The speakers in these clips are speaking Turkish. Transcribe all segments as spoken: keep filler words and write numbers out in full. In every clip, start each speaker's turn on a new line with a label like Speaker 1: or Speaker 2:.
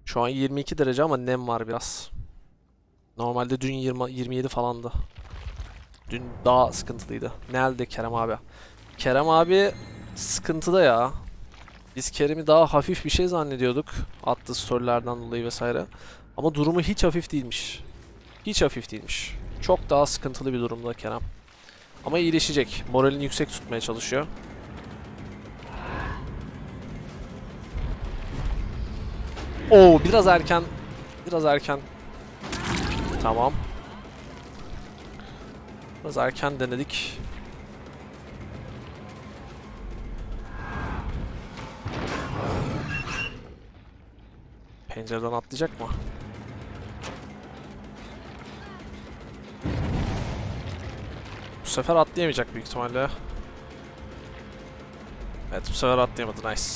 Speaker 1: Şu an yirmi iki derece ama nem var biraz. Normalde dün yirmi, yirmi yedi falandı. Dün daha sıkıntılıydı. Nerede Kerem abi? Kerem abi sıkıntıda ya. Biz Kerem'i daha hafif bir şey zannediyorduk. Attığı storylerden dolayı vesaire. Ama durumu hiç hafif değilmiş. Hiç hafif değilmiş. Çok daha sıkıntılı bir durumda Kerem. Ama iyileşecek. Moralini yüksek tutmaya çalışıyor. Oo, biraz erken. Biraz erken. Tamam. Biraz erken denedik. Pencereden atlayacak mı? Bu sefer atlayamayacak büyük ihtimalle. Evet, bu sefer atlayamadı. Nice.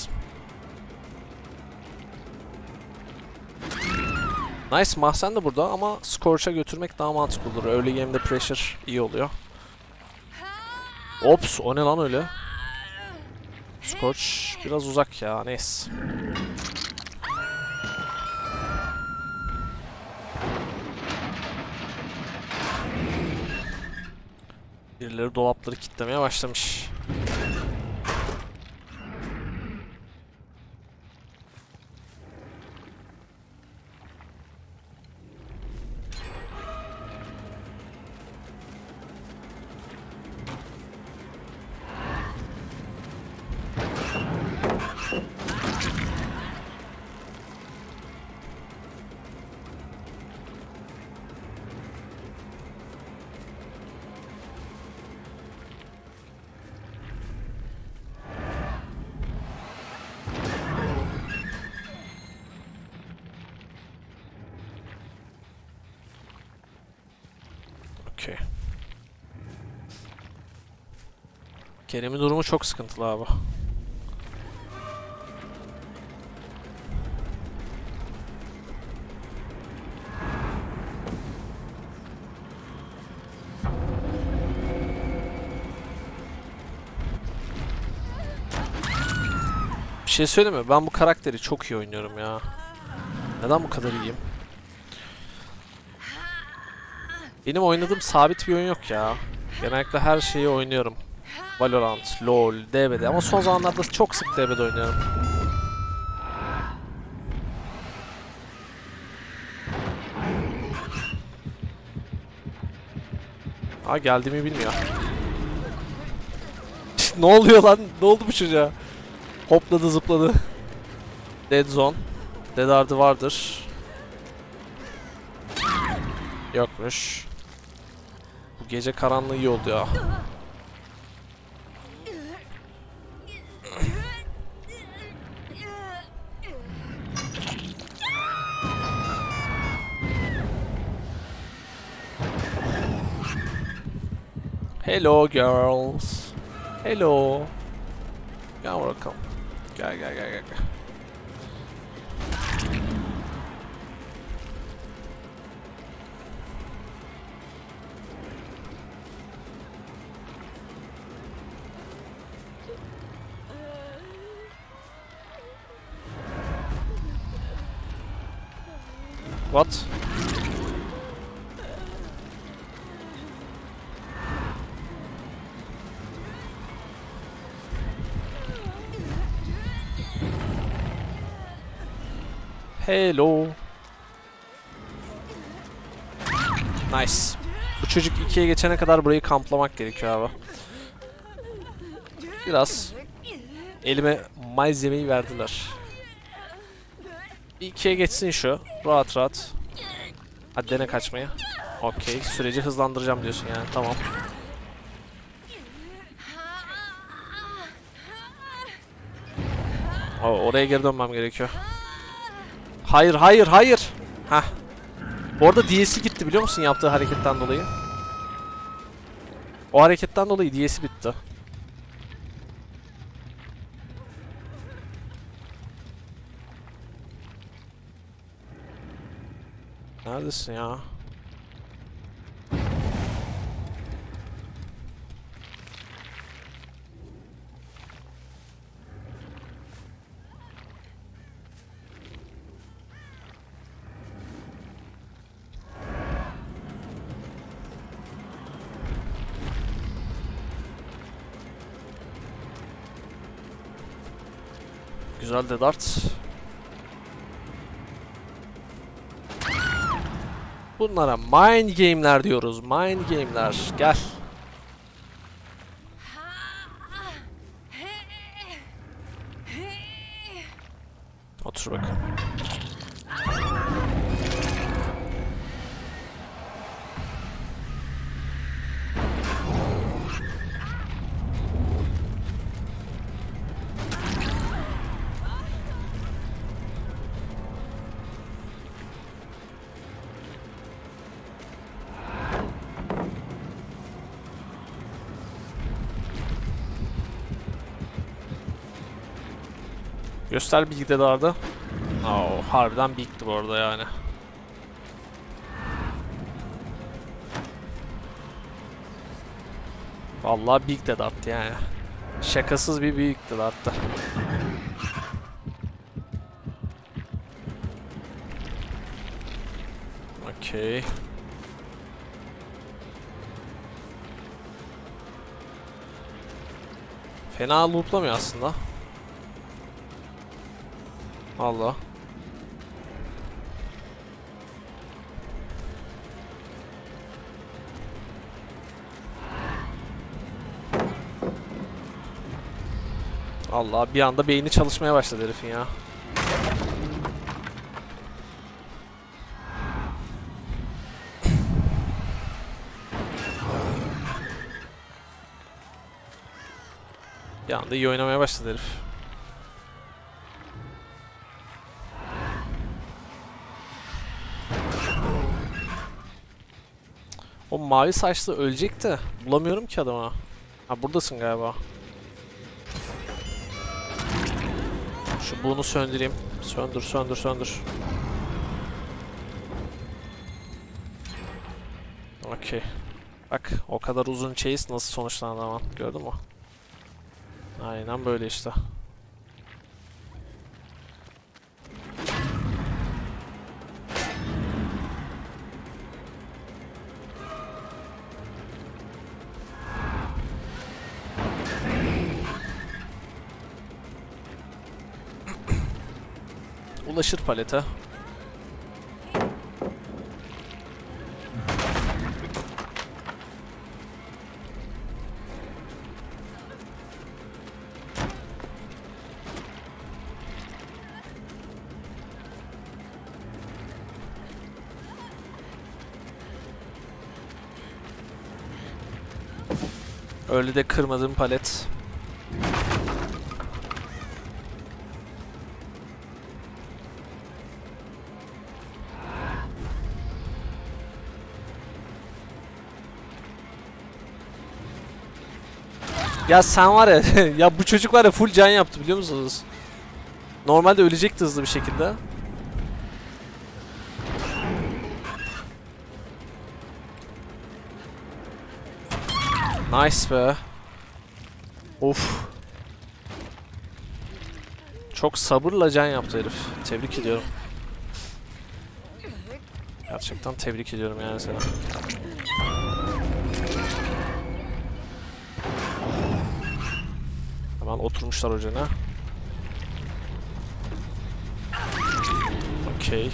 Speaker 1: Nice, Mahzen de burada ama Scorch'a götürmek daha mantıklı olur. Early game'de pressure iyi oluyor. Ops, o ne lan öyle? Scorch biraz uzak ya, neyse. Birileri dolapları kilitlemeye başlamış. Okay. Kerem'in durumu çok sıkıntılı abi. Bir şey söyleyeyim mi? Ben bu karakteri çok iyi oynuyorum ya. Neden bu kadar iyiyim? Benim oynadığım sabit bir oyun yok ya. Genellikle her şeyi oynuyorum. Valorant, LoL, D B D ama son zamanlarda çok sık D B D oynuyorum. Aa, geldiğimi bilmiyor. Ne oluyor lan? Ne oldu bu çocuğa? Hopladı zıpladı. Dead zone. Dead ardı vardır. Yokmuş. Bu gece karanlığı iyi oldu ya. Hello girls. Hello. Gel bakalım. Gel gel gel gel. What? Hello. Nice. Bu çocuk ikiye geçene kadar burayı kamplamak gerekiyor abi. Biraz elime malzemeyi verdiler. Bir ikiye geçsin şu. Rahat rahat. Hadi dene kaçmayı. Okey. Süreci hızlandıracağım diyorsun yani. Tamam. Oo, oraya geri dönmem gerekiyor. Hayır hayır hayır. Hah. Orada D S'i gitti biliyor musun yaptığı hareketten dolayı? O hareketten dolayı D S'i bitti. Neredesin ya? Güzel de dart. Bunlara mind game'ler diyoruz. Mind game'ler. Gel. Otur bakalım. Göster bilgide dardı. Oo, harbiden big'ti bu arada yani. Vallahi big de darttı yani. Şakasız bir big de darttı. Okey. Fena looplamıyor aslında. Allah. Allah, bir anda beyni çalışmaya başladı herifin ya. Bir anda iyi oynamaya başladı herif. O mavi saçlı ölecek de bulamıyorum ki adamı. Ha, buradasın galiba. Şu bunu söndüreyim. Söndür, söndür, söndür. Okey. Bak, o kadar uzun chase nasıl sonuçlandı ama. Gördün mü? Aynen böyle işte. Ulaşır palete. Öyle de kırmadığım palet. Ya sen var ya, ya bu çocuk var ya full can yaptı biliyor musunuz? Normalde ölecekti hızlı bir şekilde. Nice be. Of. Çok sabırla can yaptı herif. Tebrik ediyorum. Gerçekten tebrik ediyorum yani seni. Hemen oturmuşlar hocana. Okey.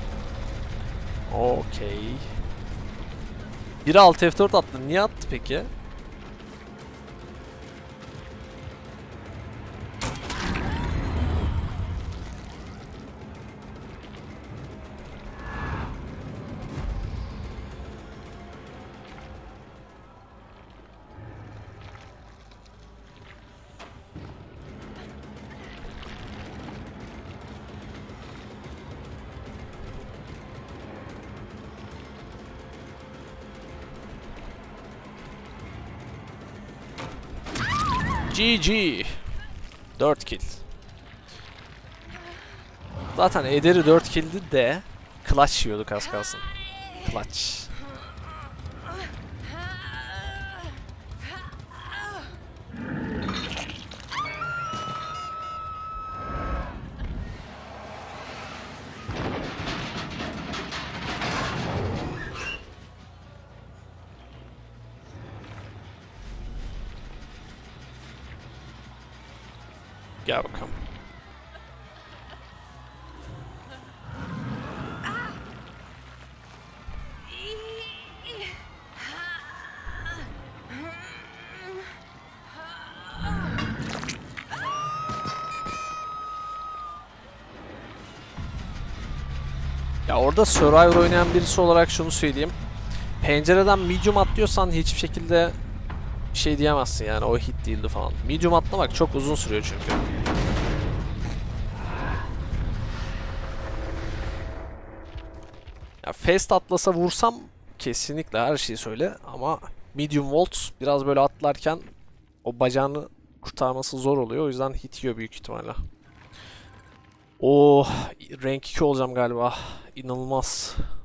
Speaker 1: Okey. Biri alt F dört attı. Niye attı peki? G G. dört kill. Zaten Eder'i dört kill'di de clutch yiyorduk az kalsın. Clutch. Gel bakalım. Ya orada Survivor oynayan birisi olarak şunu söyleyeyim. Pencereden medium atlıyorsan hiçbir şekilde bir şey diyemezsin yani, o hit değildi falan. Medium atlamak çok uzun sürüyor çünkü. Ya fast atlasa vursam kesinlikle her şeyi söyle ama medium volt biraz böyle atlarken o bacağını kurtarması zor oluyor, o yüzden hit yiyor büyük ihtimalle. Oh, rank iki olacağım galiba. İnanılmaz.